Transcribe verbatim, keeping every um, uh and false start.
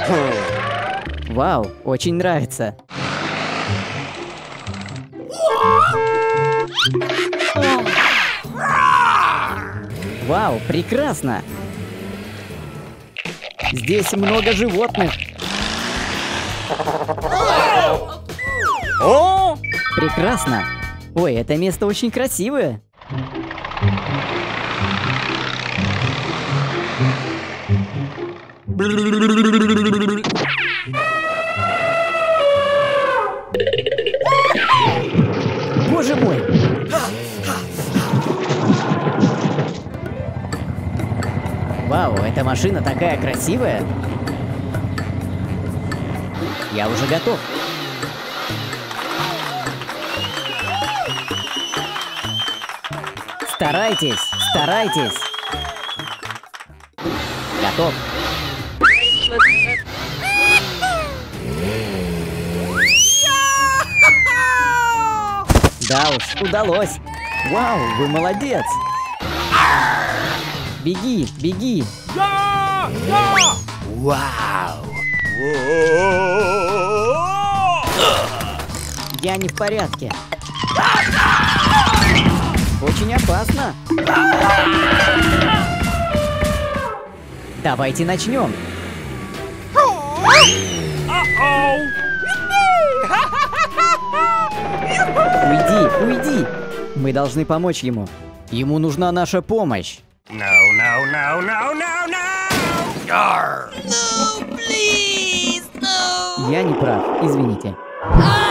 Вау, очень нравится. Вау, прекрасно. Здесь много животных. О! Прекрасно. Ой, это место очень красивое. Боже мой! Вау, эта машина такая красивая. Я уже готов. Старайтесь, старайтесь. Готов. Да уж, удалось. Вау, вы молодец. Беги, беги. Я! Я! Вау! Я не в порядке. Очень опасно. Давайте начнем. Уйди, уйди. Мы должны помочь ему. Ему нужна наша помощь. No, no, no, no, no, no! Yarr! No, please, no! Я не прав, извините. Ah!